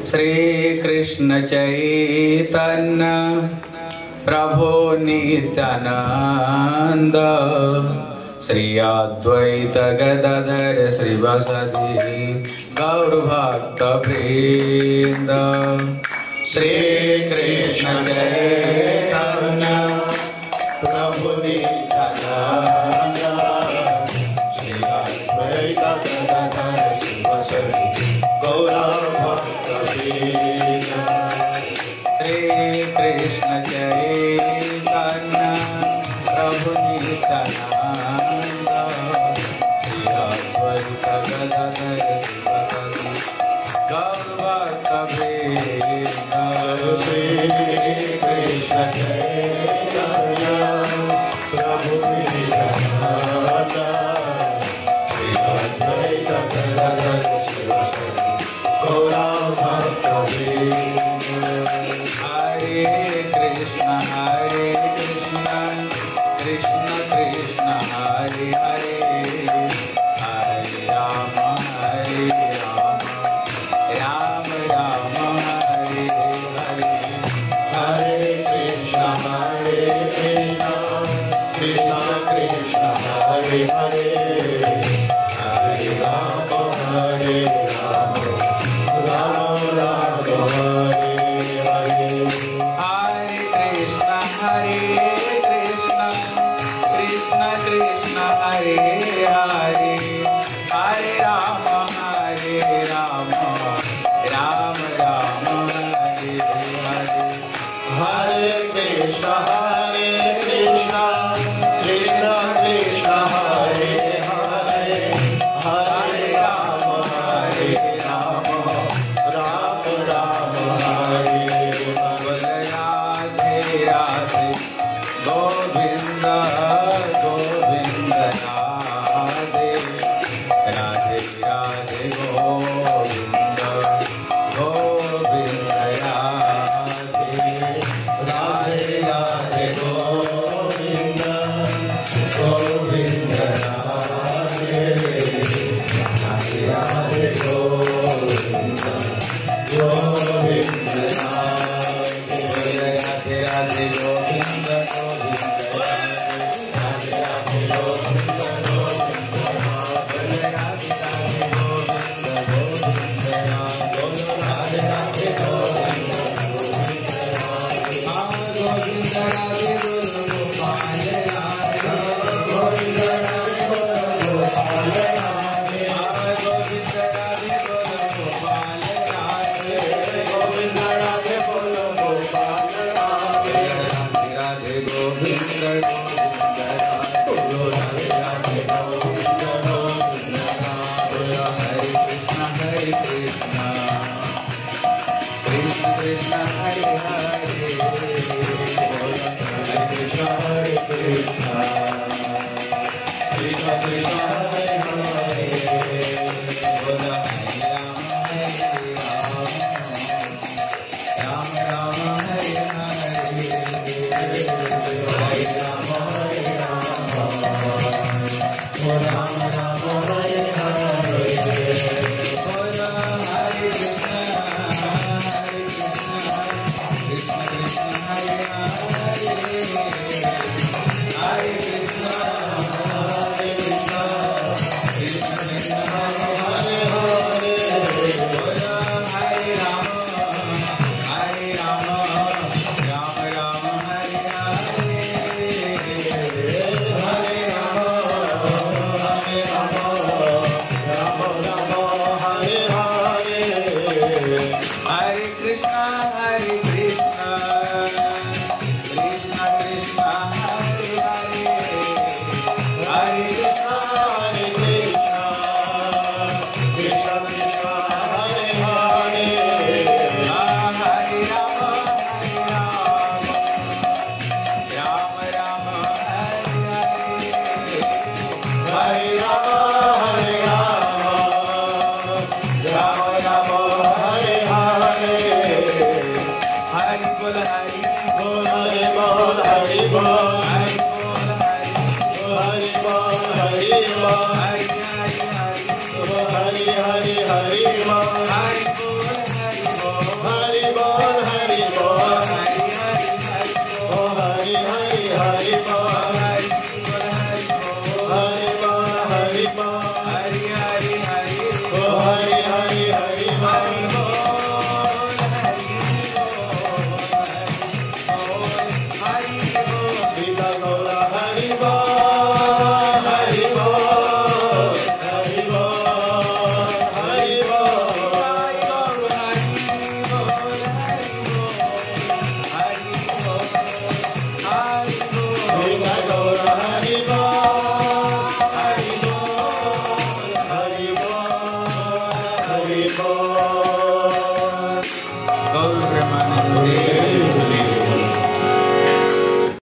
श्री कृष्ण चैतन्य प्रभु नित्यानंद श्री अद्वैत गदाधर श्रीवासदि गौर भक्त वृंद। श्री कृष्ण चैतन्य प्रभु नित्यानंद श्री अद्वैत गदाधर श्रीवासदि गौर भक्त वृंद। श्री कृष्ण चैतन्य प्रभु नित्यानंद श्री अद्वैत गदाधर श्रीवासदि गौर भक्त वृंद। श्री कृष्ण चैतन्य प्रभु नित्यानंद श्री अद्वैत गदाधर श्रीवासदि गौर भक्त वृंद। हरे कृष्ण कृष्ण कृष्ण हरे हरे हरे राम राम राम हरे हरे। हरे कृष्ण कृष्ण कृष्ण हरे हरे हरे राम राम राम हरे हरे। हरे कृष्ण कृष्ण कृष्ण हरे हरे हरे राम राम राम हरे हरे। हरे कृष्ण कृष्ण कृष्ण हरे हरे हरे राम राम राम हरे हरे। राधे राधे गोविंद गोविंद राधे राधे राधे गोविंद गोविंद राधे राधे राधे गोविंद गोविंद राधे राधे राधे गोविंद गोविंद राधे राधे राधे गोविंद गोविंद राधे राधे गोविंद गोविंद राधे राधे गोविंद गोविंद राधे राधे गोविंद गोविंद राधे गोपाल राधे गोविंद राधे गोपाल राधे गोविंद राधे गोपाल राधे गोविंद राधे गोपाल राधे राधे गोविंद गोविंद राधे राधे गोविंद गोविंद राधे। हरे कृष्ण कृष्ण कृष्ण हरे हरे हरे कृष्ण